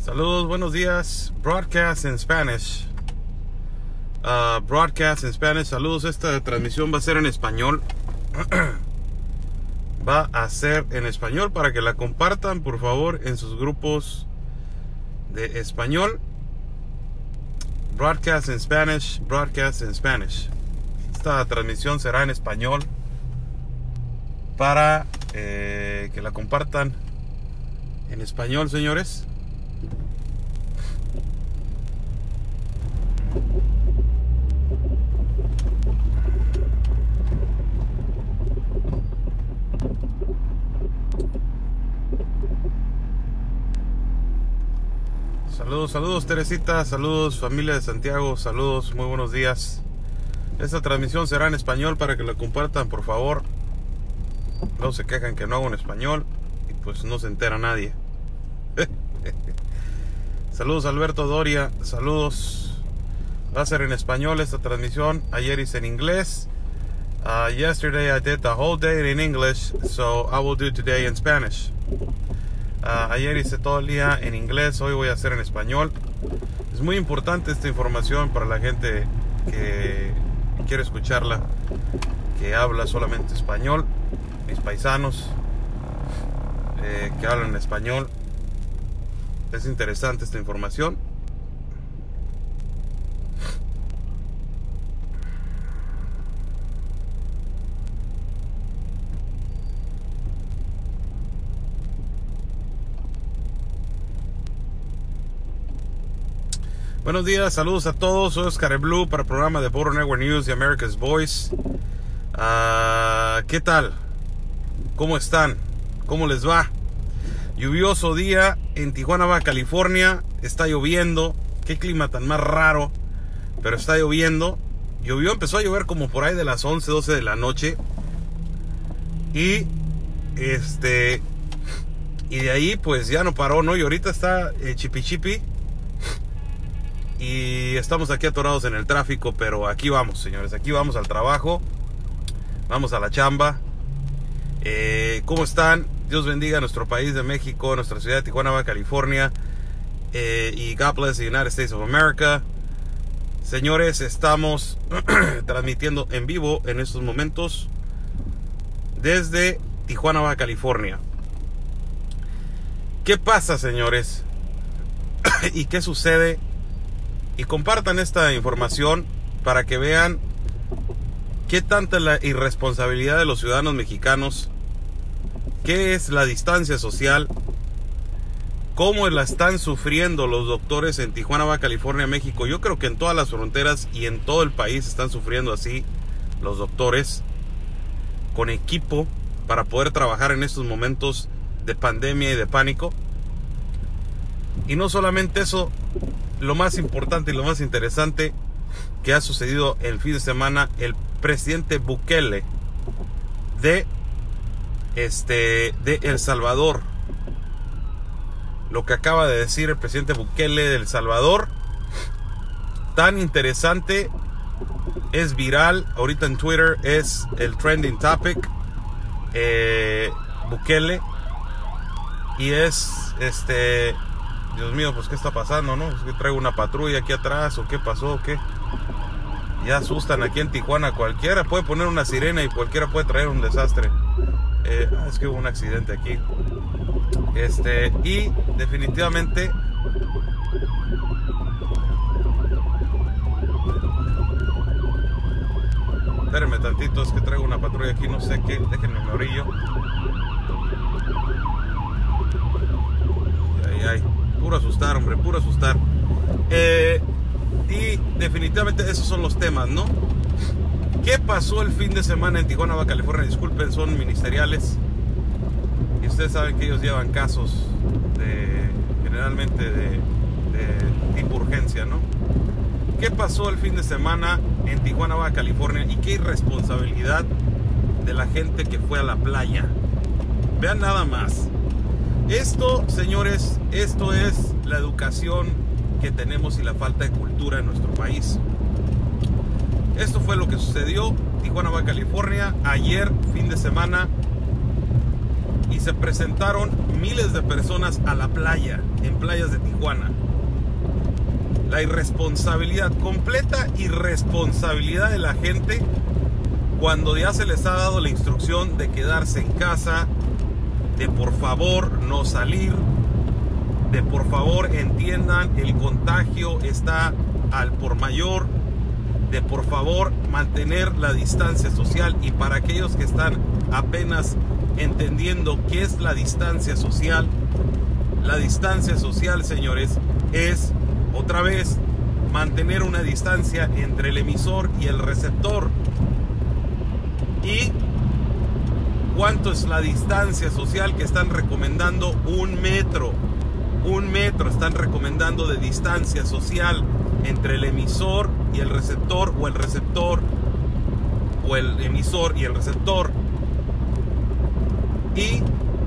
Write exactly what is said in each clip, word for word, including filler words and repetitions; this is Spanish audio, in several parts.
Saludos, buenos días. Broadcast in Spanish. Uh, broadcast in Spanish. Saludos, esta transmisión va a ser en español. Va a ser en español para que la compartan, por favor, en sus grupos de español. Broadcast in Spanish. Broadcast in Spanish. Esta transmisión será en español para eh, que la compartan en español, señores. Saludos, saludos Teresita, saludos familia de Santiago, saludos, muy buenos días. Esta transmisión será en español para que la compartan, por favor. No se quejan que no hago en español y pues no se entera nadie. Saludos Alberto Doria, saludos. Va a ser en español esta transmisión. Ayer hice en inglés. Uh, yesterday I did the whole day in English, so I will do today in Spanish. Uh, ayer hice todo el día en inglés, hoy voy a hacer en español. Es muy importante esta información para la gente que quiere escucharla, que habla solamente español. Mis paisanos eh, que hablan español. Es interesante esta información. Buenos días, saludos a todos. Soy Oscar Blue para el programa de Border Network News y America's Voice. Uh, ¿Qué tal? ¿Cómo están? ¿Cómo les va? Lluvioso día en Tijuana, Baja California. Está lloviendo. Qué clima tan más raro. Pero está lloviendo. Llovió, empezó a llover como por ahí de las once, doce de la noche. Y este y de ahí pues ya no paró, ¿no? Y ahorita está eh, chipi chipi. Y estamos aquí atorados en el tráfico, pero aquí vamos, señores, aquí vamos al trabajo, vamos a la chamba. Eh, ¿Cómo están? Dios bendiga a nuestro país de México, nuestra ciudad de Tijuana, Baja California, eh, y God bless the United States of America. Señores, estamos transmitiendo en vivo en estos momentos desde Tijuana, Baja California. ¿Qué pasa, señores? ¿Y qué sucede? Y compartan esta información para que vean qué tanta es la irresponsabilidad de los ciudadanos mexicanos, qué es la distancia social, cómo la están sufriendo los doctores en Tijuana, Baja California, México. Yo creo que en todas las fronteras y en todo el país están sufriendo así los doctores, con equipo para poder trabajar en estos momentos de pandemia y de pánico. Y no solamente eso, lo más importante y lo más interesante que ha sucedido el fin de semana, el presidente Bukele de este de El Salvador. Lo que acaba de decir el presidente Bukele de El Salvador, tan interesante, es viral ahorita en Twitter, es el trending topic. eh, Bukele, y es este Dios mío, pues qué está pasando, ¿no? ¿Es que traigo una patrulla aquí atrás o qué pasó o qué? Ya asustan aquí en Tijuana. Cualquiera puede poner una sirena y cualquiera puede traer un desastre. Eh, es que hubo un accidente aquí. Este, y definitivamente espérenme tantito, es que traigo una patrulla aquí, no sé qué, déjenme me orillo. Ay, ay. Puro asustar, hombre, puro asustar. Eh, y definitivamente esos son los temas, ¿no? ¿Qué pasó el fin de semana en Tijuana, Baja California? Disculpen, son ministeriales. Y ustedes saben que ellos llevan casos de, generalmente de, de tipo urgencia, ¿no? ¿Qué pasó el fin de semana en Tijuana, Baja California? Y qué irresponsabilidad de la gente que fue a la playa. Vean nada más. Esto, señores, esto es la educación que tenemos y la falta de cultura en nuestro país. Esto fue lo que sucedió en Tijuana, Baja California, ayer, fin de semana. Y y se presentaron miles de personas a la playa, en playas de Tijuana. La irresponsabilidad, completa irresponsabilidad de la gente cuando ya se les ha dado la instrucción de quedarse en casa, de por favor no salir, de por favor entiendan el contagio está al por mayor, de por favor mantener la distancia social. Y para aquellos que están apenas entendiendo qué es la distancia social, la distancia social, señores, es otra vez mantener una distancia entre el emisor y el receptor. ¿Y cuánto es la distancia social que están recomendando? Un metro. Un metro están recomendando de distancia social entre el emisor y el receptor, o el receptor o el emisor y el receptor. Y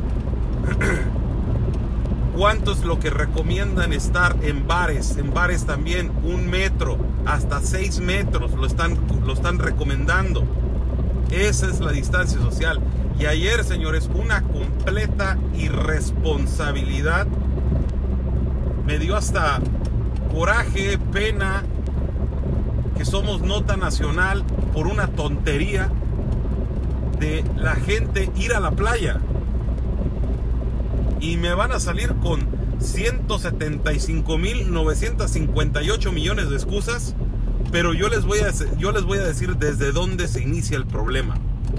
cuánto es lo que recomiendan estar en bares. En bares también un metro, hasta seis metros lo están, lo están recomendando. Esa es la distancia social. Y ayer, señores, una completa irresponsabilidad. Me dio hasta coraje, pena, que somos nota nacional por una tontería de la gente ir a la playa. Y me van a salir con ciento setenta y cinco mil novecientos cincuenta y ocho millones de excusas. Pero yo les voy a, yo les voy a decir desde dónde se inicia el problema.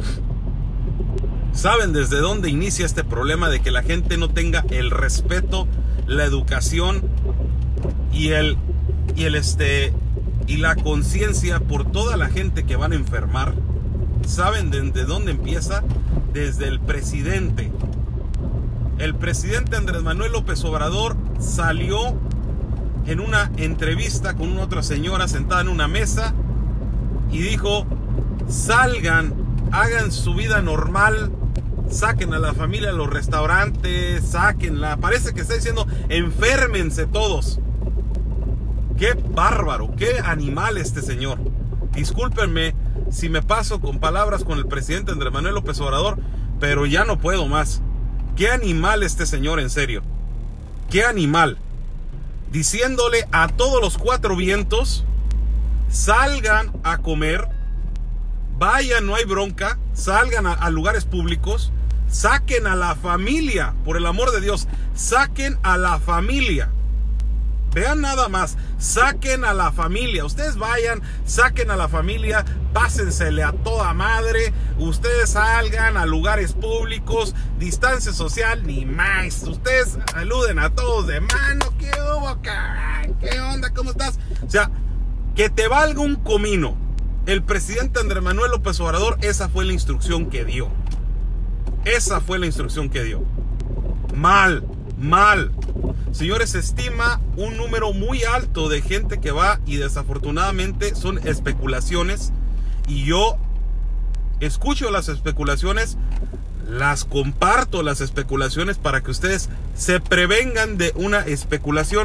¿Saben desde dónde inicia este problema de que la gente no tenga el respeto, la educación y el y el este y la conciencia por toda la gente que van a enfermar? ¿Saben desde dónde empieza? Desde el presidente. El presidente Andrés Manuel López Obrador salió en una entrevista con una otra señora sentada en una mesa y dijo: salgan, hagan su vida normal, saquen a la familia a los restaurantes, sáquenla. Parece que está diciendo: enférmense todos. Qué bárbaro, qué animal este señor. Discúlpenme si me paso con palabras con el presidente Andrés Manuel López Obrador, pero ya no puedo más. Qué animal este señor, en serio. Qué animal. Diciéndole a todos los cuatro vientos: salgan a comer, vayan, no hay bronca, salgan a, a lugares públicos, saquen a la familia, por el amor de Dios, saquen a la familia. Vean nada más, saquen a la familia. Ustedes vayan, saquen a la familia, pásensele a toda madre. Ustedes salgan a lugares públicos, distancia social, ni más. Ustedes saluden a todos de mano. ¿Qué hubo, cabrón? ¿Qué onda? ¿Cómo estás? O sea, que te valga un comino. El presidente Andrés Manuel López Obrador, esa fue la instrucción que dio. Esa fue la instrucción que dio. Mal, mal. Señores, se estima un número muy alto de gente que va, y desafortunadamente son especulaciones. Y yo escucho las especulaciones, las comparto las especulaciones para que ustedes se prevengan de una especulación.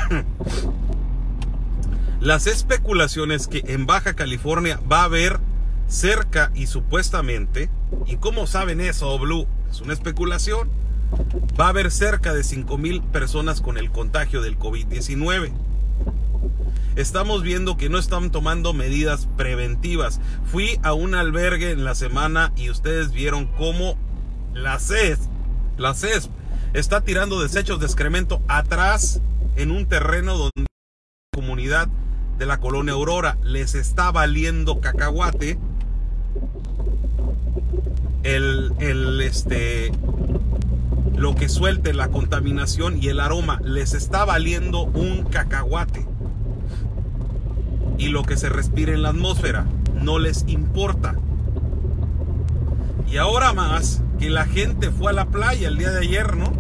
Las especulaciones que en Baja California va a haber cerca y supuestamente, ¿y cómo saben eso, Blue? Es una especulación. Va a haber cerca de cinco mil personas con el contagio del COVID diecinueve. Estamos viendo que no están tomando medidas preventivas. Fui a un albergue en la semana y ustedes vieron cómo la C E S, la C E S está tirando desechos de excremento atrás en un terreno donde la comunidad de la colonia Aurora les está valiendo cacahuate. El, el este... lo que suelte la contaminación y el aroma les está valiendo un cacahuate. Y lo que se respira en la atmósfera no les importa. Y ahora más que la gente fue a la playa el día de ayer, ¿no?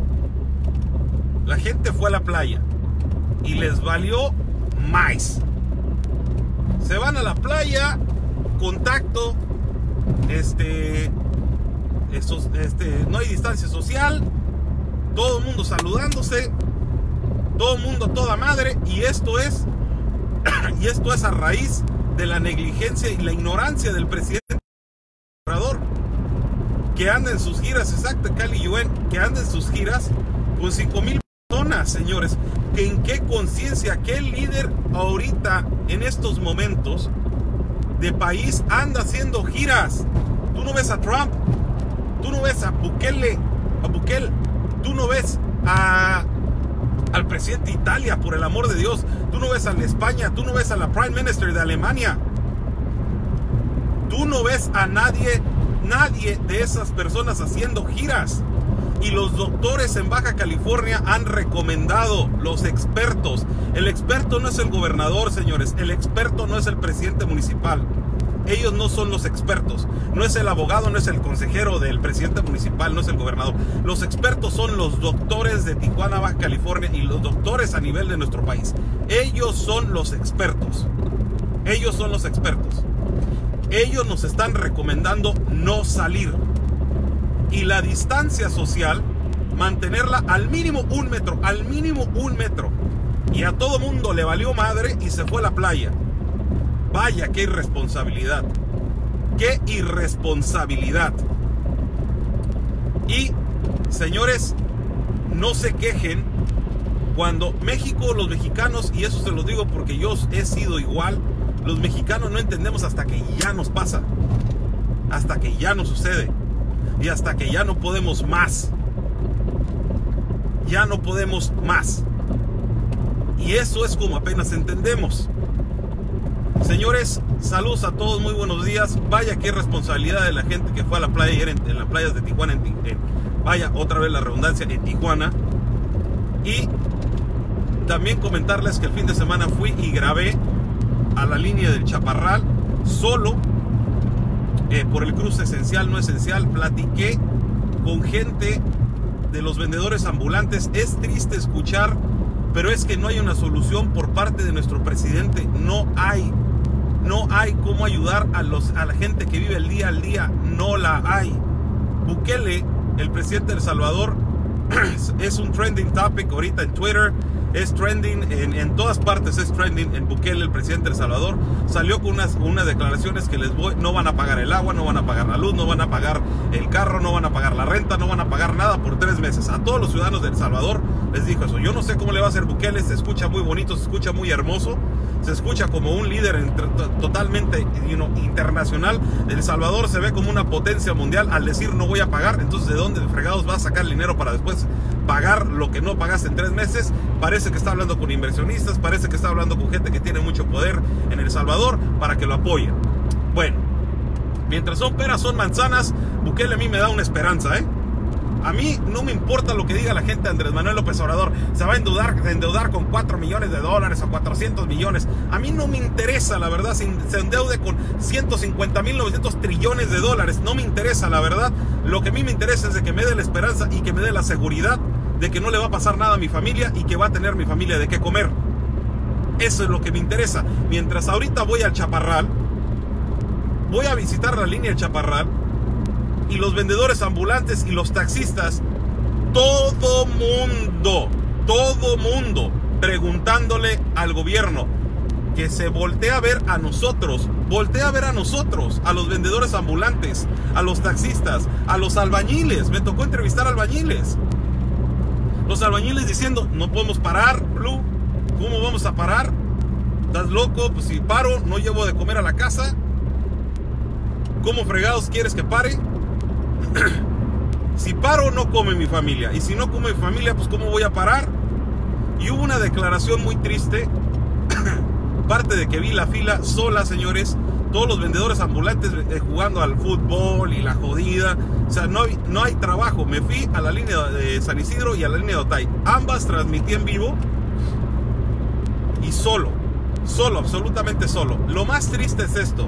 La gente fue a la playa y les valió más. Se van a la playa, contacto, este... Estos, este, no hay distancia social, todo el mundo saludándose, todo el mundo a toda madre, y esto es y esto es a raíz de la negligencia y la ignorancia del presidente Obrador. que anda en sus giras, exacto, Cali Yuen, que anda en sus giras con cinco mil personas, señores. ¿En qué conciencia, qué líder ahorita, en estos momentos de país, anda haciendo giras? Tú no ves a Trump, tú no ves a Bukele, a Bukele, tú no ves a, al presidente de Italia, por el amor de Dios, tú no ves a la España, tú no ves a la Prime Minister de Alemania, tú no ves a nadie, nadie de esas personas haciendo giras. Y los doctores en Baja California han recomendado, los expertos. El experto no es el gobernador, señores. El experto no es el presidente municipal. Ellos no son los expertos. No es el abogado, no es el consejero del presidente municipal, no es el gobernador. Los expertos son los doctores de Tijuana, Baja California, y los doctores a nivel de nuestro país. Ellos son los expertos. Ellos son los expertos. Ellos nos están recomendando no salir. Y la distancia social, mantenerla al mínimo un metro, al mínimo un metro. Y a todo mundo le valió madre y se fue a la playa. Vaya, qué irresponsabilidad. Qué irresponsabilidad. Y, señores, no se quejen cuando México, los mexicanos, y eso se los digo porque yo he sido igual, los mexicanos no entendemos hasta que ya nos pasa. Hasta que ya nos sucede. Y hasta que ya no podemos más. Ya no podemos más. Y eso es como apenas entendemos. Señores, saludos a todos, muy buenos días. Vaya qué responsabilidad de la gente que fue a la playa ayer en, en las playas de Tijuana. En, en, vaya, otra vez la redundancia, en Tijuana. Y también comentarles que el fin de semana fui y grabé a la línea del Chaparral solo. Eh, por el cruce esencial, no esencial, platiqué con gente de los vendedores ambulantes. Es triste escuchar, pero es que no hay una solución por parte de nuestro presidente. No hay, no hay cómo ayudar a, los, a la gente que vive el día al día. No la hay. Bukele, el presidente de El Salvador, es un trending topic ahorita en Twitter. Es trending, en, en todas partes es trending. En Bukele, el presidente de El Salvador, salió con unas, unas declaraciones que les voy, no van a pagar el agua, no van a pagar la luz, no van a pagar el carro, no van a pagar la renta, no van a pagar nada por tres meses. A todos los ciudadanos de El Salvador les dijo eso. Yo no sé cómo le va a hacer Bukele, se escucha muy bonito, se escucha muy hermoso, se escucha como un líder entre, totalmente you know, internacional. El Salvador se ve como una potencia mundial al decir no voy a pagar. Entonces, ¿de dónde fregados va a sacar el dinero para después pagar lo que no pagaste en tres meses? Parece que está hablando con inversionistas, parece que está hablando con gente que tiene mucho poder en El Salvador para que lo apoyen. Bueno, mientras son peras, son manzanas, Bukele a mí me da una esperanza, ¿eh? A mí no me importa lo que diga la gente de Andrés Manuel López Obrador. Se va a endeudar, endeudar con cuatro millones de dólares o cuatrocientos millones. A mí no me interesa, la verdad, si se endeude con ciento cincuenta mil novecientos trillones de dólares. No me interesa, la verdad. Lo que a mí me interesa es de que me dé la esperanza y que me dé la seguridad de que no le va a pasar nada a mi familia y que va a tener mi familia de qué comer. Eso es lo que me interesa. Mientras ahorita voy al Chaparral, voy a visitar la línea del Chaparral, y los vendedores ambulantes y los taxistas, todo mundo, todo mundo preguntándole al gobierno que se voltee a ver a nosotros, voltee a ver a nosotros, a los vendedores ambulantes, a los taxistas, a los albañiles. Me tocó entrevistar albañiles. Los albañiles diciendo, no podemos parar, Blue, ¿cómo vamos a parar? ¿Estás loco? Pues si paro, no llevo de comer a la casa. ¿Cómo fregados quieres que pare? Si paro, no come mi familia. Y si no come mi familia, pues ¿cómo voy a parar? Y hubo una declaración muy triste. Parte de que vi la fila sola, señores. Todos los vendedores ambulantes eh, jugando al fútbol y la jodida. O sea, no hay, no hay trabajo. Me fui a la línea de San Isidro y a la línea de Otay. Ambas transmití en vivo. Y solo. Solo, absolutamente solo. Lo más triste es esto.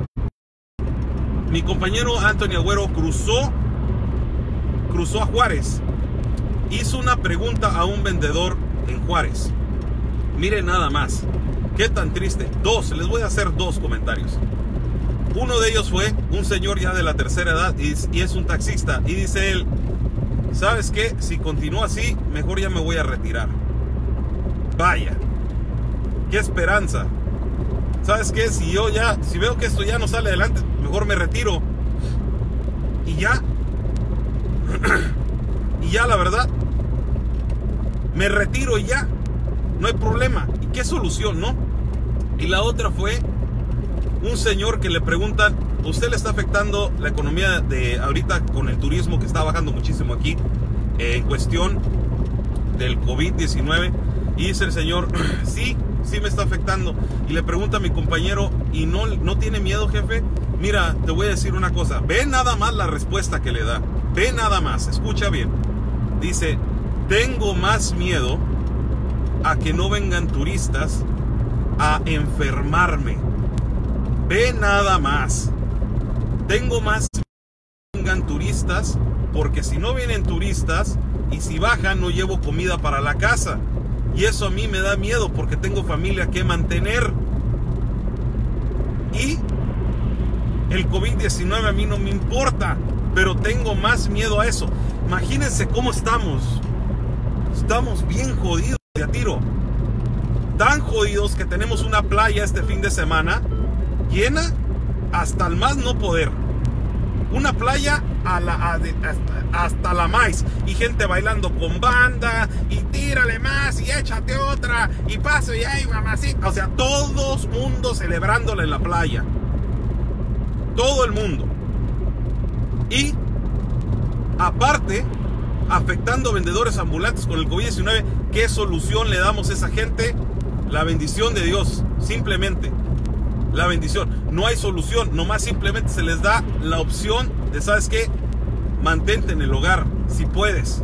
Mi compañero Anthony Agüero cruzó, cruzó a Juárez. Hizo una pregunta a un vendedor en Juárez. Miren nada más. Qué tan triste. Dos, les voy a hacer dos comentarios. Uno de ellos fue un señor ya de la tercera edad y, y es un taxista. Y dice él, ¿sabes qué? Si continúa así, mejor ya me voy a retirar. Vaya. Qué esperanza. ¿Sabes qué? Si yo ya, si veo que esto ya no sale adelante, mejor me retiro. Y ya, Y ya la verdad, me retiro y ya, no hay problema. ¿Y qué solución, no? Y la otra fue un señor que le preguntan, ¿usted le está afectando la economía de ahorita con el turismo que está bajando muchísimo aquí eh, en cuestión del COVID diecinueve? Y dice el señor, sí, sí me está afectando. Y le pregunta a mi compañero, ¿y no, no tiene miedo, jefe? Mira, te voy a decir una cosa, ve nada más la respuesta que le da, ve nada más, escucha bien. Dice, tengo más miedo a que no vengan turistas a enfermarme. Ve nada más. Tengo más miedo a que vengan turistas, porque si no vienen turistas y si bajan no llevo comida para la casa. Y eso a mí me da miedo porque tengo familia que mantener. Y el COVID diecinueve a mí no me importa, pero tengo más miedo a eso. Imagínense cómo estamos. Estamos bien jodidos de a tiro. Tan jodidos que tenemos una playa este fin de semana llena hasta el más no poder. Una playa a la, a de, hasta, hasta la maíz. Y gente bailando con banda. Y tírale más y échate otra. Y paso y ay mamacita. O sea, todo el mundo celebrándole en la playa. Todo el mundo. Y aparte, afectando vendedores ambulantes con el COVID diecinueve. ¿Qué solución le damos a esa gente? La bendición de Dios. Simplemente la bendición. No hay solución. Nomás simplemente se les da la opción de, ¿sabes qué? Mantente en el hogar si puedes.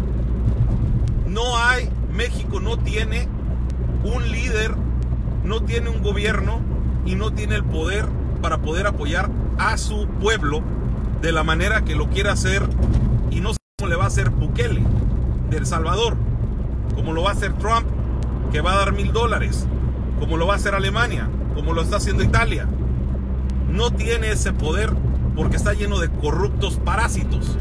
No hay, México no tiene un líder, no tiene un gobierno y no tiene el poder para poder apoyar a su pueblo de la manera que lo quiera hacer. Y no sé cómo le va a hacer Bukele de El Salvador, como lo va a hacer Trump, que va a dar mil dólares, como lo va a hacer Alemania, como lo está haciendo Italia. No tiene ese poder porque está lleno de corruptos parásitos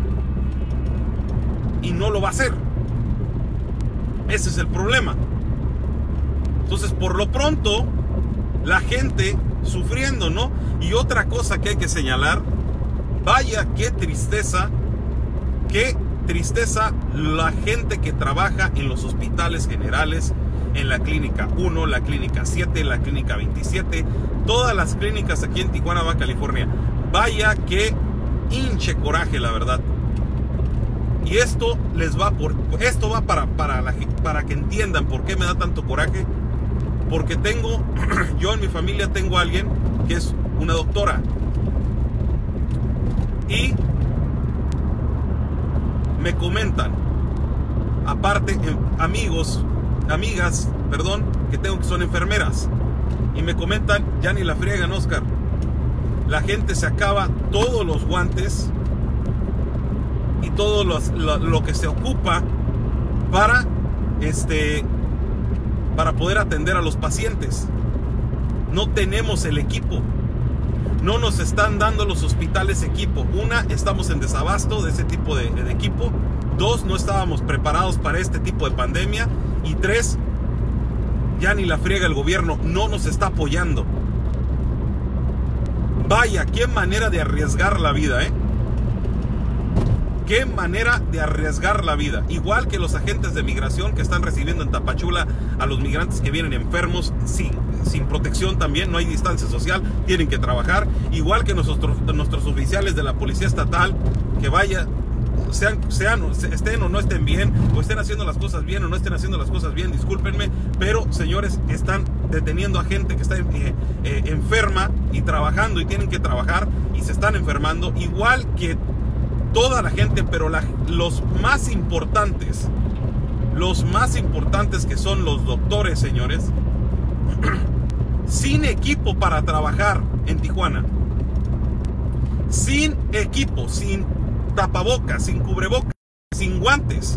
y no lo va a hacer. Ese es el problema. Entonces, por lo pronto, la gente sufriendo, ¿no? Y otra cosa que hay que señalar, vaya qué tristeza, qué tristeza la gente que trabaja en los hospitales generales, en la clínica uno, la clínica siete, la clínica veintisiete, todas las clínicas aquí en Tijuana, Baja California. Vaya que hinche coraje, la verdad. Y esto les va por esto va para para la, para que entiendan por qué me da tanto coraje. Porque tengo yo en mi familia tengo a alguien que es una doctora. Y me comentan, aparte, amigos, amigas, perdón, que tengo que son enfermeras, y me comentan, ya ni la friegan, Oscar. La gente se acaba todos los guantes y todo los, lo, lo que se ocupa para este para poder atender a los pacientes. No tenemos el equipo. No nos están dando los hospitales equipo. Una, estamos en desabasto de ese tipo de, de equipo. Dos, no estábamos preparados para este tipo de pandemia. Y tres, ya ni la friega el gobierno, no nos está apoyando. Vaya, qué manera de arriesgar la vida, ¿eh? Qué manera de arriesgar la vida. Igual que los agentes de migración que están recibiendo en Tapachula a los migrantes que vienen enfermos sin, sin protección también, no hay distancia social, tienen que trabajar. Igual que nosotros, nuestros oficiales de la policía estatal, que vaya, sean, sean, estén o no estén bien, o estén haciendo las cosas bien o no estén haciendo las cosas bien, discúlpenme, pero señores, están deteniendo a gente que está eh, eh, enferma y trabajando y tienen que trabajar y se están enfermando, igual que toda la gente, pero la, los más importantes, los más importantes que son los doctores, señores, sin equipo para trabajar en Tijuana, sin equipo, sin tapabocas, sin cubrebocas, sin guantes,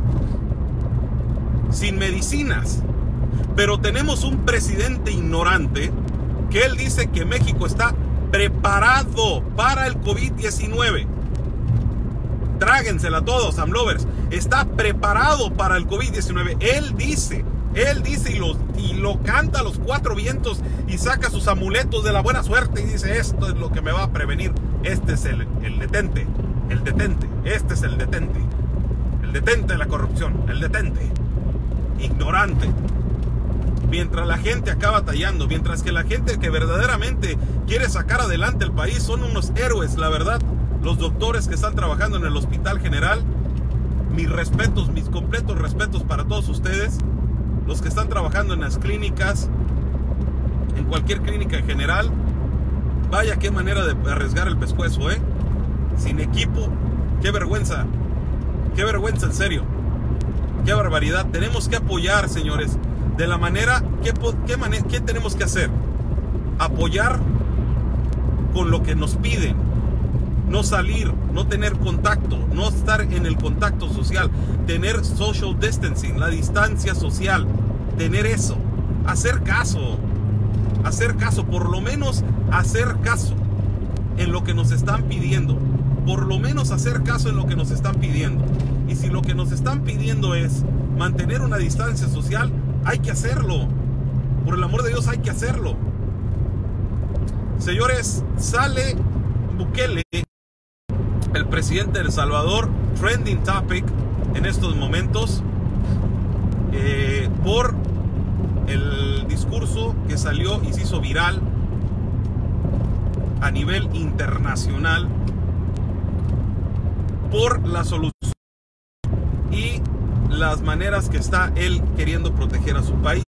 sin medicinas. Pero tenemos un presidente ignorante que él dice que México está preparado para el COVID diecinueve. Tráguensela todos, Amlovers. Está preparado para el COVID diecinueve. Él dice, él dice y lo, y lo canta a los cuatro vientos y saca sus amuletos de la buena suerte y dice, esto es lo que me va a prevenir. Este es el, el detente. El detente. Este es el detente. El detente de la corrupción. El detente. Ignorante. Mientras la gente acaba tallando, mientras que la gente que verdaderamente quiere sacar adelante el país son unos héroes, la verdad. Los doctores que están trabajando en el Hospital General, mis respetos, mis completos respetos para todos ustedes. Los que están trabajando en las clínicas, en cualquier clínica en general, vaya qué manera de arriesgar el pescuezo, ¿eh? Sin equipo, qué vergüenza, qué vergüenza en serio, qué barbaridad. Tenemos que apoyar, señores, de la manera, ¿qué, qué, manera, ¿qué tenemos que hacer? Apoyar con lo que nos piden, no salir, no tener contacto, no estar en el contacto social, tener social distancing, la distancia social, tener eso, hacer caso, hacer caso, por lo menos hacer caso en lo que nos están pidiendo, por lo menos hacer caso en lo que nos están pidiendo. Y si lo que nos están pidiendo es mantener una distancia social, hay que hacerlo. Por el amor de Dios, hay que hacerlo. Señores, sale Bukele, el presidente de El Salvador, trending topic en estos momentos, eh, por el discurso que salió y se hizo viral a nivel internacional por la solución y las maneras que está él queriendo proteger a su país.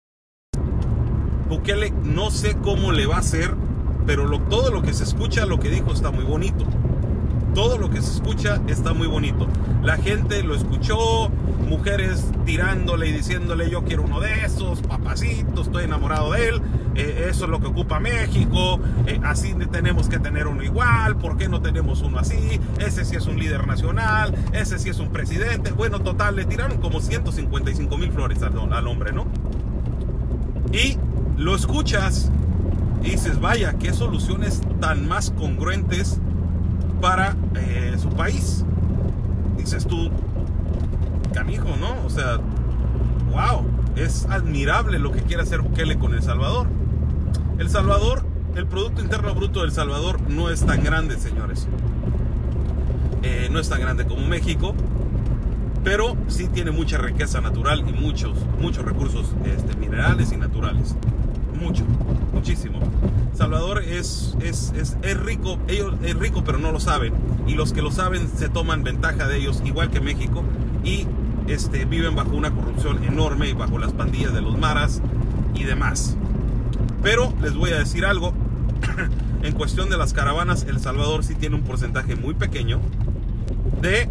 Bukele no sé cómo le va a hacer, pero lo, todo lo que se escucha, lo que dijo está muy bonito. Todo lo que se escucha está muy bonito. La gente lo escuchó, mujeres tirándole y diciéndole yo quiero uno de esos, papacito, estoy enamorado de él, eh, eso es lo que ocupa México, eh, así tenemos que tener uno igual, ¿por qué no tenemos uno así? Ese sí es un líder nacional, ese sí es un presidente. Bueno, total, le tiraron como ciento cincuenta y cinco mil flores al, al hombre, ¿no? Y lo escuchas y dices, vaya, qué soluciones tan más congruentes para eh, su país. Dices tú, canijo, ¿no? O sea, wow, es admirable lo que quiere hacer Bukele con El Salvador. El Salvador, el Producto Interno Bruto del Salvador no es tan grande, señores. Eh, no es tan grande como México, pero sí tiene mucha riqueza natural y muchos, muchos recursos este, minerales y naturales. Mucho, muchísimo. Salvador es, es, es, es rico, ellos es rico, pero no lo saben. Y los que lo saben se toman ventaja de ellos, igual que México. Y este, viven bajo una corrupción enorme y bajo las pandillas de los maras y demás. Pero les voy a decir algo. En cuestión de las caravanas, El Salvador sí tiene un porcentaje muy pequeño de,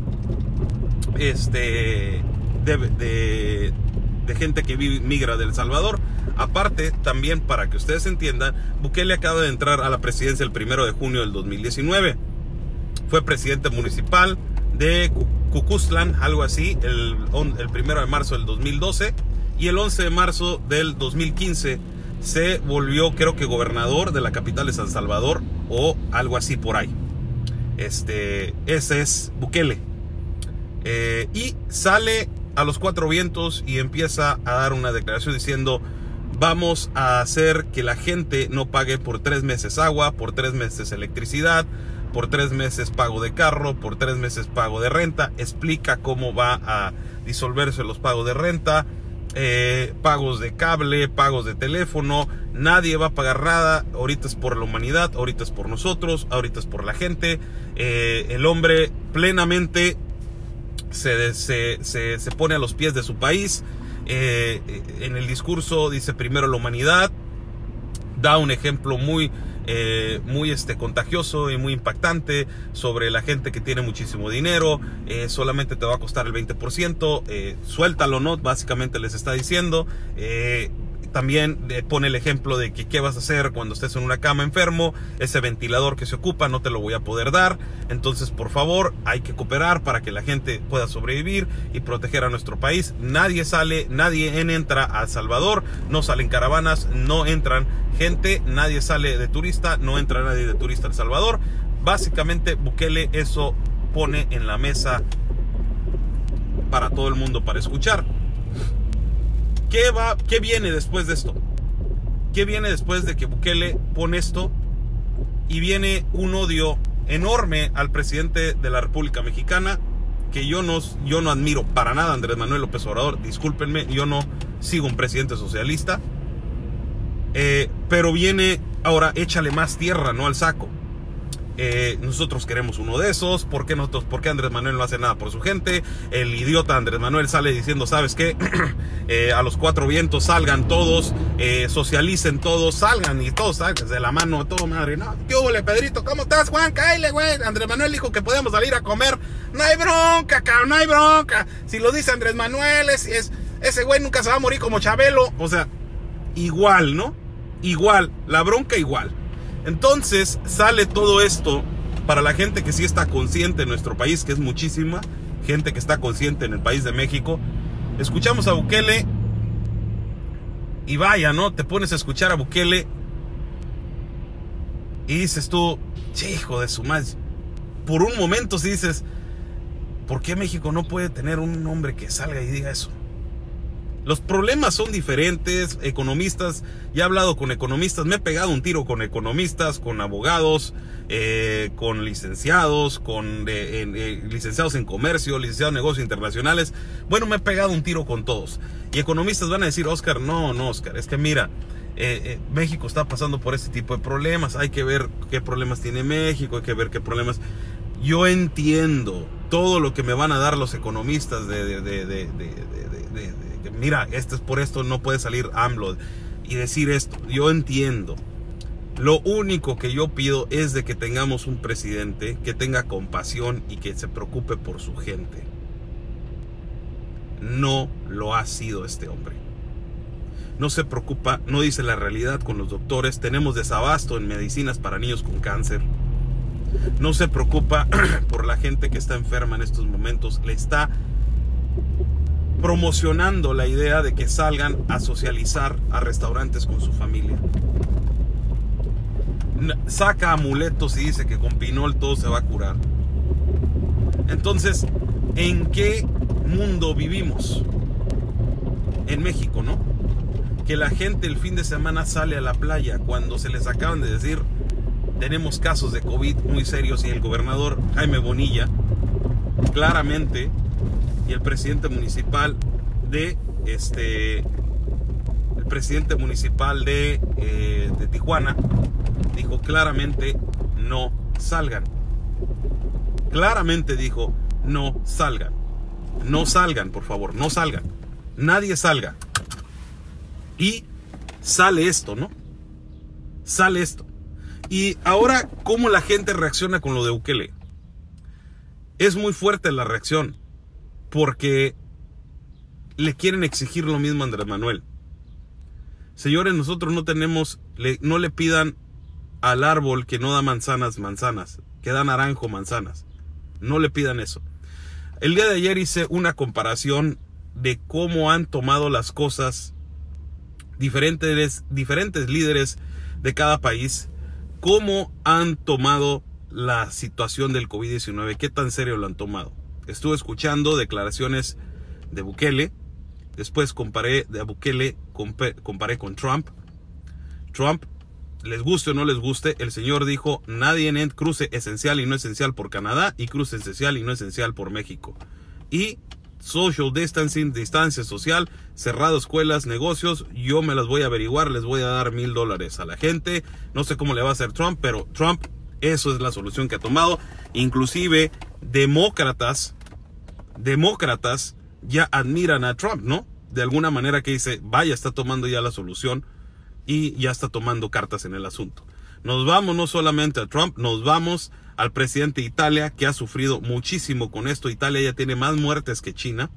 este, de, de, de gente que vive, migra del Salvador. Aparte, también para que ustedes entiendan, Bukele acaba de entrar a la presidencia el primero de junio del dos mil diecinueve. Fue presidente municipal de Cucuztlán, algo así, el, el primero de marzo del dos mil doce. Y el once de marzo del dos mil quince se volvió, creo que, gobernador de la capital de San Salvador o algo así por ahí. Este, ese es Bukele. Eh, y sale a los cuatro vientos y empieza a dar una declaración diciendo: vamos a hacer que la gente no pague por tres meses agua, por tres meses electricidad, por tres meses pago de carro, por tres meses pago de renta. Explica cómo va a disolverse los pagos de renta, eh, pagos de cable, pagos de teléfono. Nadie va a pagar nada. Ahorita es por la humanidad, ahorita es por nosotros, ahorita es por la gente. Eh, el hombre plenamente se, se, se, se pone a los pies de su país. Eh, en el discurso dice primero la humanidad, da un ejemplo muy, eh, muy este, contagioso y muy impactante sobre la gente que tiene muchísimo dinero. Eh, solamente te va a costar el veinte por ciento, eh, suéltalo, ¿no? Básicamente les está diciendo. Eh, También eh, pone el ejemplo de que qué vas a hacer cuando estés en una cama enfermo. Ese ventilador que se ocupa no te lo voy a poder dar. Entonces, por favor, hay que cooperar para que la gente pueda sobrevivir y proteger a nuestro país. Nadie sale, nadie entra a El Salvador. No salen caravanas, no entran gente. Nadie sale de turista, no entra nadie de turista a El Salvador. Básicamente, Bukele eso pone en la mesa para todo el mundo para escuchar. ¿Qué va, qué viene después de esto? ¿Qué viene después de que Bukele pone esto? Y viene un odio enorme al presidente de la República Mexicana, que yo no, yo no admiro para nada a Andrés Manuel López Obrador, discúlpenme, yo no sigo un presidente socialista, eh, pero viene ahora, échale más tierra, no al saco. Eh, nosotros queremos uno de esos. ¿Por qué nosotros? ¿Por qué Andrés Manuel no hace nada por su gente? El idiota Andrés Manuel sale diciendo, ¿sabes qué? eh, a los cuatro vientos salgan todos, eh, socialicen todos, salgan y todos salgan de la mano, todo madre. No, ¿qué hubo, Pedrito? ¿Cómo estás, Juan? Cáile, güey. Andrés Manuel dijo que podemos salir a comer. No hay bronca, cabrón, no hay bronca. Si lo dice Andrés Manuel, es, es, ese güey nunca se va a morir como Chabelo. O sea, igual, ¿no? Igual, la bronca igual. Entonces sale todo esto para la gente que sí está consciente en nuestro país, que es muchísima gente que está consciente en el país de México. Escuchamos a Bukele y vaya, ¿no? Te pones a escuchar a Bukele y dices tú, che, hijo de su madre. Por un momento sí dices, ¿por qué México no puede tener un hombre que salga y diga eso? Los problemas son diferentes, economistas, ya he hablado con economistas, me he pegado un tiro con economistas, con abogados, eh, con licenciados, con eh, eh, licenciados en comercio, licenciados en negocios internacionales. Bueno, me he pegado un tiro con todos. Y economistas van a decir, Oscar, no, no, Oscar, es que mira, eh, eh, México está pasando por este tipo de problemas, hay que ver qué problemas tiene México, hay que ver qué problemas... Yo entiendo todo lo que me van a dar los economistas de... de, de, de, de, de, de, de mira, esto es por esto no puede salir AMLO y decir esto. Yo entiendo. Lo único que yo pido es de que tengamos un presidente que tenga compasión y que se preocupe por su gente. No lo ha sido este hombre. No se preocupa, no dice la realidad con los doctores. Tenemos desabasto en medicinas para niños con cáncer. No se preocupa por la gente que está enferma en estos momentos. Le está promocionando la idea de que salgan a socializar a restaurantes con su familia. Saca amuletos y dice que con pinol todo se va a curar. Entonces, ¿en qué mundo vivimos? En México, ¿no? Que la gente el fin de semana sale a la playa cuando se les acaban de decir tenemos casos de COVID muy serios y el gobernador Jaime Bonilla claramente y el presidente municipal de este el presidente municipal de, eh, de Tijuana dijo claramente no salgan. Claramente dijo no salgan. No salgan, por favor, no salgan. Nadie salga. Y sale esto, ¿no? Sale esto. Y ahora, ¿cómo la gente reacciona con lo de Bukele? Es muy fuerte la reacción, porque le quieren exigir lo mismo a Andrés Manuel. Señores, nosotros no tenemos, le, no le pidan al árbol que no da manzanas, manzanas, que da naranjo, manzanas. No le pidan eso. El día de ayer hice una comparación de cómo han tomado las cosas diferentes, diferentes líderes de cada país, cómo han tomado la situación del COVID diecinueve, qué tan serio lo han tomado. Estuve escuchando declaraciones de Bukele, después comparé de Bukele, comparé con Trump. Trump, les guste o no les guste, el señor dijo, nadie en cruce esencial y no esencial por Canadá, y cruce esencial y no esencial por México. Y social distancing, distancia social, cerrado escuelas, negocios, yo me las voy a averiguar, les voy a dar mil dólares a la gente. No sé cómo le va a hacer Trump, pero Trump, eso es la solución que ha tomado. Inclusive demócratas, demócratas ya admiran a Trump, ¿no? De alguna manera que dice, vaya, está tomando ya la solución y ya está tomando cartas en el asunto. Nos vamos no solamente a Trump, nos vamos al presidente de Italia, que ha sufrido muchísimo con esto. Italia ya tiene más muertes que China.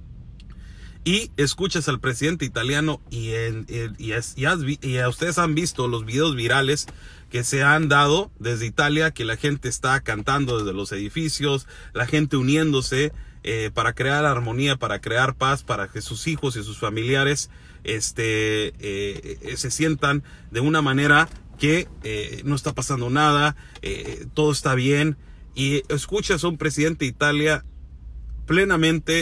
Y escuchas al presidente italiano y, en, en, y, es, y, has, y a ustedes han visto los videos virales que se han dado desde Italia, que la gente está cantando desde los edificios, la gente uniéndose eh, para crear armonía, para crear paz, para que sus hijos y sus familiares este, eh, eh, se sientan de una manera que eh, no está pasando nada, eh, todo está bien. Y escuchas a un presidente de Italia plenamente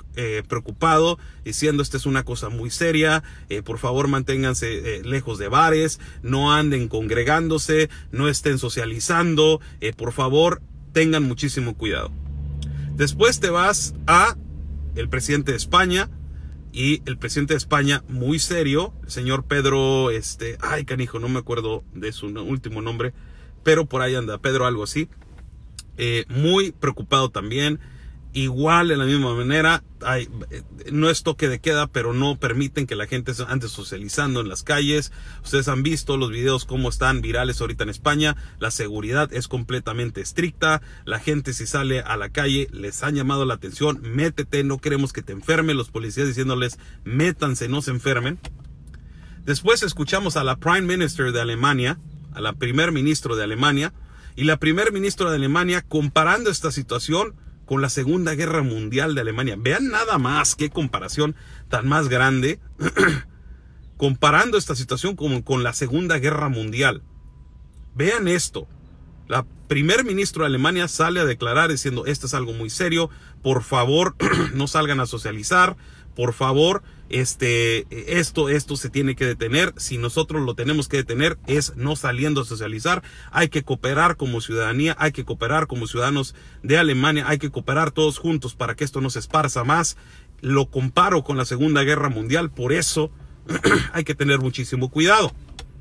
eh, preocupado, diciendo esta es una cosa muy seria, eh, por favor manténganse eh, lejos de bares, no anden congregándose, no estén socializando, eh, por favor tengan muchísimo cuidado. Después te vas a el presidente de España, y el presidente de España, muy serio, el señor Pedro, este, ay canijo, no me acuerdo de su último nombre, pero por ahí anda, Pedro algo así, eh, muy preocupado también. Igual, de la misma manera, hay, no es toque de queda, pero no permiten que la gente ande socializando en las calles. Ustedes han visto los videos cómo están virales ahorita en España. La seguridad es completamente estricta. La gente, si sale a la calle, les han llamado la atención: métete, no queremos que te enfermen. Los policías diciéndoles: métanse, no se enfermen. Después escuchamos a la Prime Minister de Alemania, a la primer ministro de Alemania, y la primer ministra de Alemania comparando esta situación con la Segunda Guerra Mundial de Alemania. Vean nada más qué comparación tan más grande, comparando esta situación con, con la Segunda Guerra Mundial. Vean esto. La primer ministro de Alemania sale a declarar diciendo: esto es algo muy serio, por favor no salgan a socializar, por favor, este, esto, esto se tiene que detener. Si nosotros lo tenemos que detener es no saliendo a socializar. Hay que cooperar como ciudadanía, hay que cooperar como ciudadanos de Alemania, hay que cooperar todos juntos para que esto no se esparza más. Lo comparo con la Segunda Guerra Mundial, por eso hay que tener muchísimo cuidado.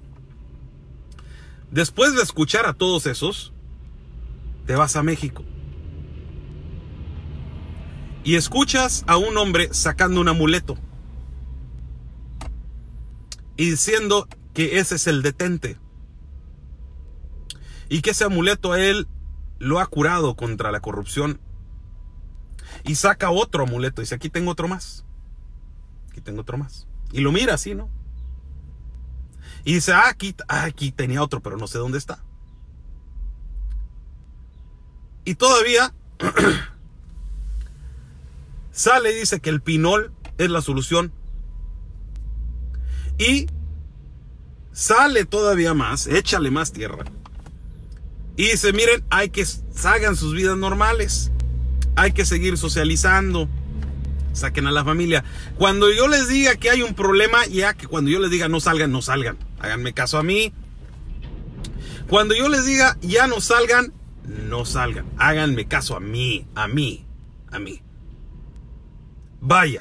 Después de escuchar a todos esos, te vas a México y escuchas a un hombre sacando un amuleto y diciendo que ese es el detente y que ese amuleto a él lo ha curado contra la corrupción. Y saca otro amuleto y dice: aquí tengo otro más, aquí tengo otro más. Y lo mira así, ¿no? Y dice: ah, aquí, ah, aquí tenía otro, pero no sé dónde está. Y todavía sale y dice que el pinol es la solución. Y sale todavía más, échale más tierra. Y dice: miren, hay que hagan sus vidas normales. Hay que seguir socializando. Saquen a la familia. Cuando yo les diga que hay un problema, ya que cuando yo les diga no salgan, no salgan. Háganme caso a mí. Cuando yo les diga ya no salgan, no salgan. Háganme caso a mí, a mí, a mí. Vaya.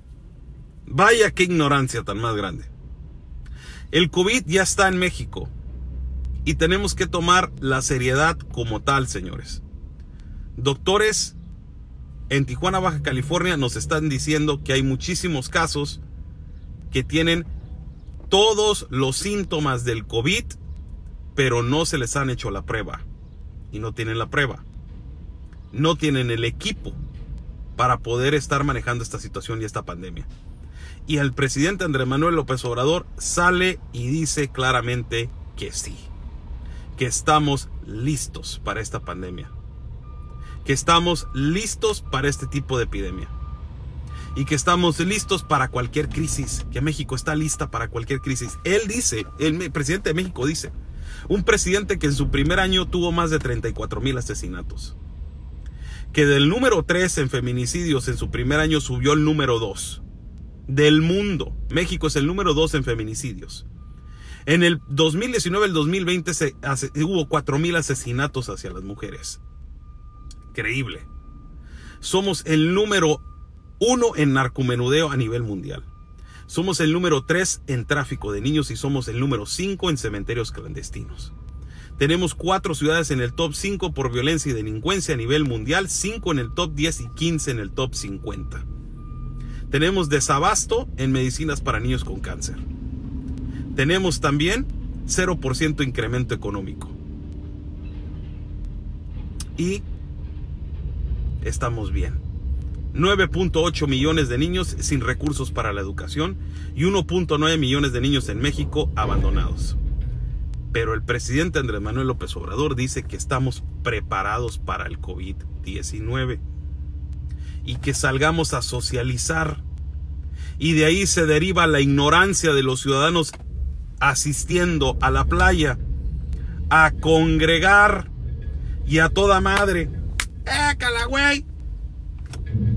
Vaya qué ignorancia tan más grande. El COVID ya está en México. Y tenemos que tomar la seriedad como tal, señores. Doctores en Tijuana, Baja California, nos están diciendo que hay muchísimos casos que tienen todos los síntomas del COVID, pero no se les han hecho la prueba. Y no tienen la prueba. No tienen el equipo para poder estar manejando esta situación y esta pandemia. Y el presidente Andrés Manuel López Obrador sale y dice claramente que sí. Que estamos listos para esta pandemia. Que estamos listos para este tipo de epidemia. Y que estamos listos para cualquier crisis. Que México está lista para cualquier crisis. Él dice, el presidente de México dice, un presidente que en su primer año tuvo más de treinta y cuatro mil asesinatos. Que del número tres en feminicidios en su primer año subió el número dos. Del mundo. México es el número dos en feminicidios. En el dos mil diecinueve, el dos mil veinte se, hace, hubo cuatro mil asesinatos hacia las mujeres. Increíble. Somos el número uno en narcomenudeo a nivel mundial. Somos el número tres en tráfico de niños y somos el número cinco en cementerios clandestinos. Tenemos cuatro ciudades en el top cinco por violencia y delincuencia a nivel mundial, cinco en el top diez y quince en el top cincuenta. Tenemos desabasto en medicinas para niños con cáncer. Tenemos también cero por ciento incremento económico. Y estamos bien. nueve punto ocho millones de niños sin recursos para la educación y uno punto nueve millones de niños en México abandonados. Pero el presidente Andrés Manuel López Obrador dice que estamos preparados para el COVID diecinueve y que salgamos a socializar. Y de ahí se deriva la ignorancia de los ciudadanos asistiendo a la playa a congregar y a toda madre. ¡Écala, güey!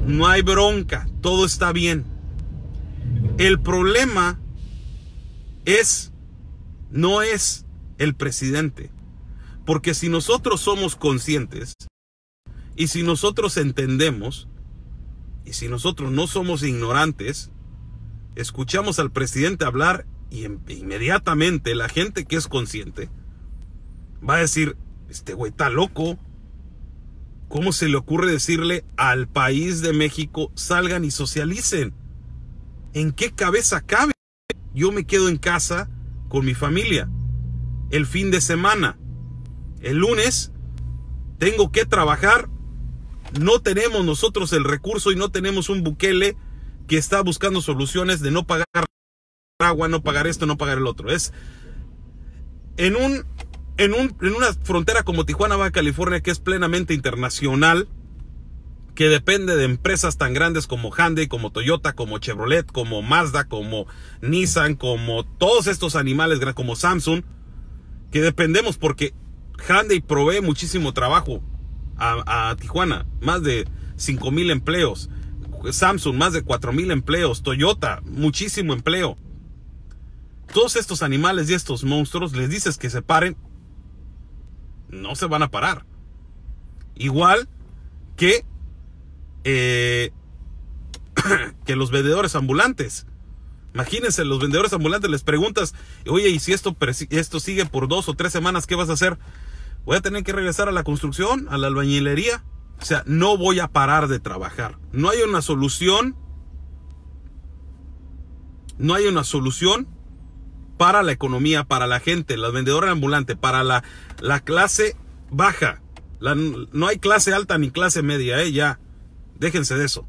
no hay bronca, todo está bien. El problema es, no es el presidente, porque si nosotros somos conscientes y si nosotros entendemos y si nosotros no somos ignorantes, escuchamos al presidente hablar y inmediatamente la gente que es consciente va a decir, este güey está loco. ¿Cómo se le ocurre decirle al país de México salgan y socialicen? ¿En qué cabeza cabe? Yo me quedo en casa con mi familia el fin de semana. El lunes tengo que trabajar. No tenemos nosotros el recurso y no tenemos un Bukele que está buscando soluciones de no pagar agua, no pagar esto, no pagar el otro. Es en un En, un, en una frontera como Tijuana, Baja California, que es plenamente internacional, que depende de empresas tan grandes como Hyundai, como Toyota, como Chevrolet, como Mazda, como Nissan, como todos estos animales, como Samsung, que dependemos porque Hyundai provee muchísimo trabajo a, a Tijuana, más de cinco mil empleos, Samsung más de cuatro mil empleos, Toyota muchísimo empleo. Todos estos animales y estos monstruos les dices que se paren, no se van a parar. Igual que eh, que los vendedores ambulantes. Imagínense, los vendedores ambulantes les preguntas, oye, y si esto, esto sigue por dos o tres semanas, ¿qué vas a hacer? Voy a tener que regresar a la construcción, a la albañilería. O sea, no voy a parar de trabajar. No hay una solución. No hay una solución para la economía, para la gente, los vendedores ambulantes, para la, la clase baja. La, no hay clase alta ni clase media, ¿eh? Ya, déjense de eso.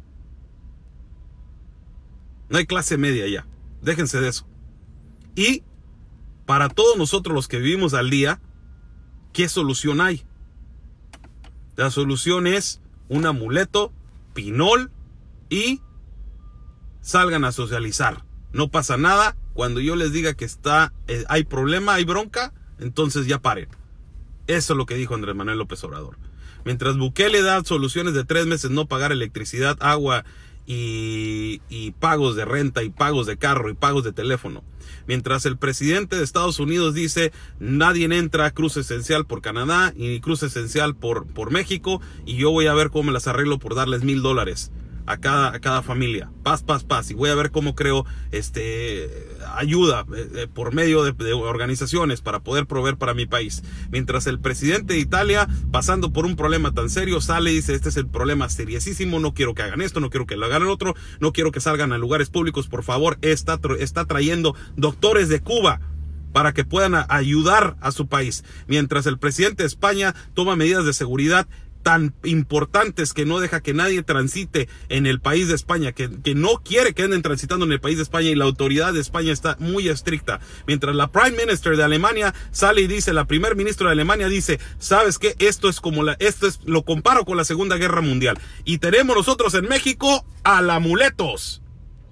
No hay clase media ya, déjense de eso. Y para todos nosotros los que vivimos al día, ¿qué solución hay? La solución es un amuleto, pinol y salgan a socializar. No pasa nada. Cuando yo les diga que está, eh, hay problema, hay bronca, entonces ya paren. Eso es lo que dijo Andrés Manuel López Obrador. Mientras Bukele da soluciones de tres meses, no pagar electricidad, agua y, y pagos de renta y pagos de carro y pagos de teléfono. Mientras el presidente de Estados Unidos dice nadie entra a cruce esencial por Canadá y cruce esencial por, por México, y yo voy a ver cómo me las arreglo por darles mil dólares. A cada, a cada familia, paz, paz, paz, y voy a ver cómo creo este, ayuda eh, por medio de, de organizaciones para poder proveer para mi país. Mientras el presidente de Italia, pasando por un problema tan serio, sale y dice, este es el problema seriosísimo, no quiero que hagan esto, no quiero que lo hagan el otro, no quiero que salgan a lugares públicos, por favor, está, está trayendo doctores de Cuba para que puedan a, ayudar a su país. Mientras el presidente de España toma medidas de seguridad tan importantes que no deja que nadie transite en el país de España, que, que no quiere que anden transitando en el país de España, y la autoridad de España está muy estricta. Mientras la Prime Minister de Alemania sale y dice, la primer ministro de Alemania dice, ¿sabes qué? Esto es como la, esto es, lo comparo con la Segunda Guerra Mundial. Y tenemos nosotros en México al amuletos,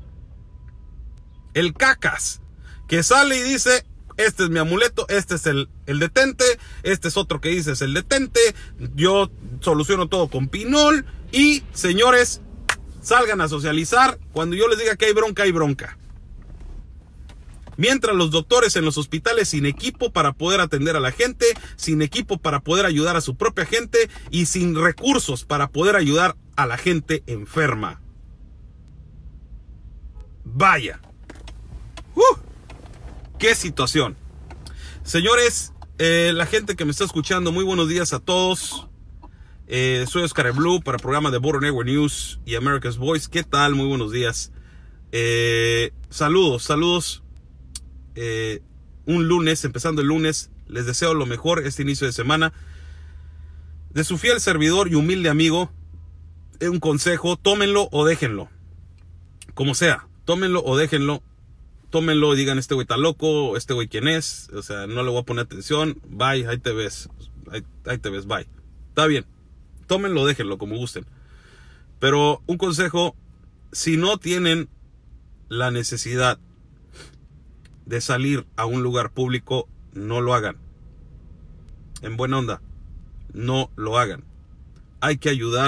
el cacas, que sale y dice, este es mi amuleto, este es el, el detente, este es otro que dice es el detente, yo soluciono todo con pinol, y señores, salgan a socializar. Cuando yo les diga que hay bronca, hay bronca. Mientras los doctores en los hospitales sin equipo para poder atender a la gente, sin equipo para poder ayudar a su propia gente y sin recursos para poder ayudar a la gente enferma. Vaya. Uh. ¡Qué situación! Señores, eh, la gente que me está escuchando, muy buenos días a todos. Eh, soy Oscar Blue para el programa de Border Network News y America's Voice. ¿Qué tal? Muy buenos días. Eh, saludos, saludos. Eh, un lunes, empezando el lunes. Les deseo lo mejor este inicio de semana. De su fiel servidor y humilde amigo, un consejo: tómenlo o déjenlo. Como sea, tómenlo o déjenlo. Tómenlo y digan, este güey está loco, este güey quién es, o sea, no le voy a poner atención, bye, ahí te ves, ahí, ahí te ves, bye. Está bien, tómenlo, déjenlo, como gusten. Pero un consejo: si no tienen la necesidad de salir a un lugar público, no lo hagan. En buena onda, no lo hagan. Hay que ayudar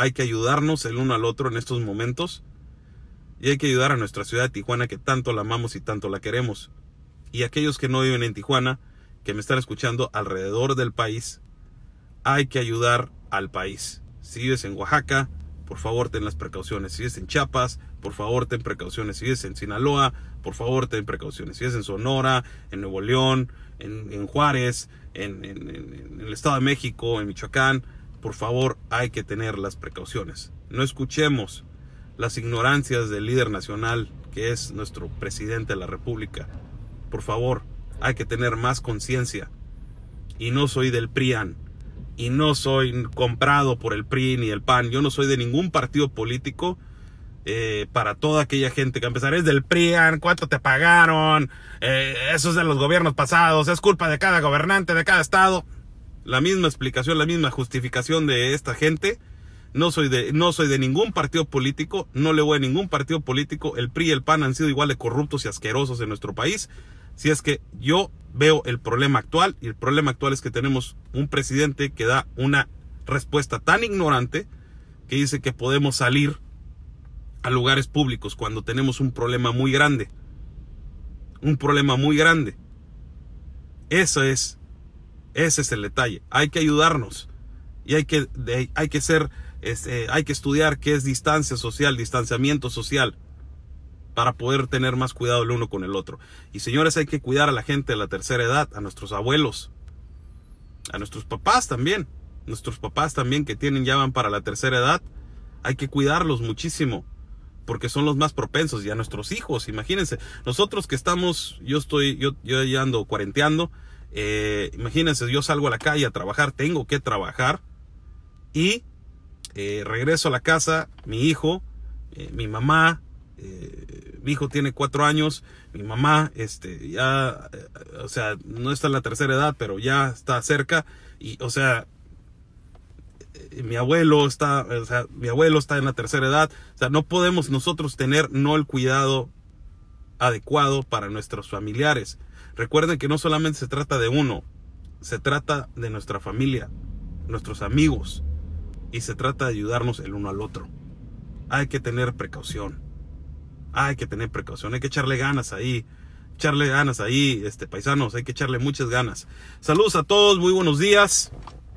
hay que ayudarnos el uno al otro en estos momentos. Y hay que ayudar a nuestra ciudad de Tijuana, que tanto la amamos y tanto la queremos. Y aquellos que no viven en Tijuana, que me están escuchando alrededor del país, hay que ayudar al país. Si vives en Oaxaca, por favor ten las precauciones. Si vives en Chiapas, por favor ten precauciones. Si vives en Sinaloa, por favor ten precauciones. Si vives en Sonora, en Nuevo León, en, en Juárez, en, en, en el Estado de México, en Michoacán, por favor hay que tener las precauciones. No escuchemos las ignorancias del líder nacional, que es nuestro presidente de la República. Por favor, hay que tener más conciencia. Y no soy del PRIAN, y no soy comprado por el P R I ni el P A N. Yo no soy de ningún partido político. Eh, para toda aquella gente que a empezar es del PRIAN, ¿cuánto te pagaron? Eh, eso es de los gobiernos pasados, es culpa de cada gobernante de cada estado. La misma explicación, la misma justificación de esta gente. No soy de, no soy de ningún partido político, no le voy a ningún partido político. El P R I y el P A N han sido igual de corruptos y asquerosos en nuestro país. Si es que yo veo el problema actual, y el problema actual es que tenemos un presidente que da una respuesta tan ignorante, que dice que podemos salir a lugares públicos cuando tenemos un problema muy grande. Un problema muy grande. Eso es, ese es el detalle. Hay que ayudarnos. Y hay que, de, hay que ser, este, hay que estudiar qué es distancia social, distanciamiento social, para poder tener más cuidado el uno con el otro. Y señores, hay que cuidar a la gente de la tercera edad, a nuestros abuelos, a nuestros papás también, nuestros papás también que tienen, ya van para la tercera edad. Hay que cuidarlos muchísimo, porque son los más propensos. Y a nuestros hijos, imagínense, nosotros que estamos, yo estoy, yo, yo ya ando cuarenteando, eh, imagínense, yo salgo a la calle a trabajar, tengo que trabajar, y eh, regreso a la casa, mi hijo, eh, mi mamá, eh, mi hijo tiene cuatro años, mi mamá, este, ya, eh, o sea, no está en la tercera edad, pero ya está cerca, y, o sea, eh, mi abuelo está, o sea, mi abuelo está en la tercera edad, o sea, no podemos nosotros tener no el cuidado adecuado para nuestros familiares. Recuerden que no solamente se trata de uno, se trata de nuestra familia, nuestros amigos, y se trata de ayudarnos el uno al otro. Hay que tener precaución. Hay que tener precaución. Hay que echarle ganas ahí. Echarle ganas ahí, este, paisanos. Hay que echarle muchas ganas. Saludos a todos. Muy buenos días.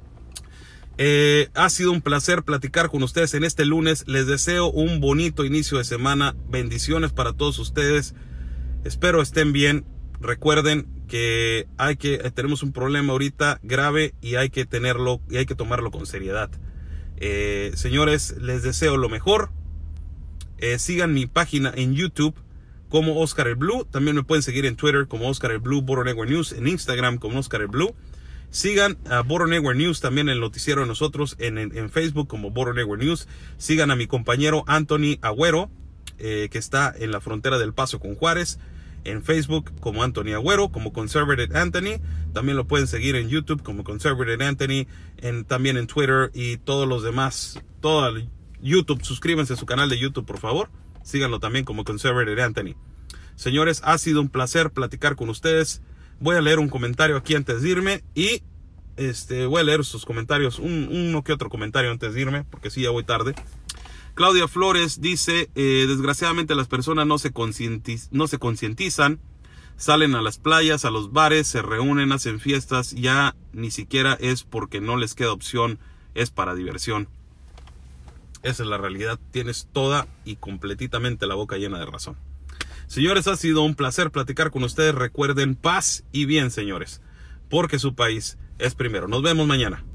Eh, ha sido un placer platicar con ustedes en este lunes. Les deseo un bonito inicio de semana. Bendiciones para todos ustedes. Espero estén bien. Recuerden que hay que tenemos un problema ahorita grave y hay que tenerlo y hay que tomarlo con seriedad. Eh, señores, les deseo lo mejor. Eh, sigan mi página en YouTube como Oscar el Blue. También me pueden seguir en Twitter como Oscar el Blue, Border Network News, en Instagram como Oscar el Blue. Sigan a Border Network News, también el noticiero de nosotros en, en, en Facebook como Border Network News. Sigan a mi compañero Anthony Agüero, eh, que está en la frontera del Paso con Juárez, en Facebook como Anthony Agüero, como Conservative Anthony. También lo pueden seguir en YouTube como Conservative Anthony, en, también en Twitter y todos los demás, todo el YouTube. Suscríbanse a su canal de YouTube, por favor. Síganlo también como Conservative Anthony. Señores, ha sido un placer platicar con ustedes. Voy a leer un comentario aquí antes de irme y este, voy a leer sus comentarios, un, uno que otro comentario antes de irme, porque sí, ya voy tarde. Claudia Flores dice, eh, desgraciadamente las personas no se concientiz- no se concientizan, salen a las playas, a los bares, se reúnen, hacen fiestas, ya ni siquiera es porque no les queda opción, es para diversión. Esa es la realidad, tienes toda y completamente la boca llena de razón. Señores, ha sido un placer platicar con ustedes. Recuerden, paz y bien, señores, porque su país es primero. Nos vemos mañana.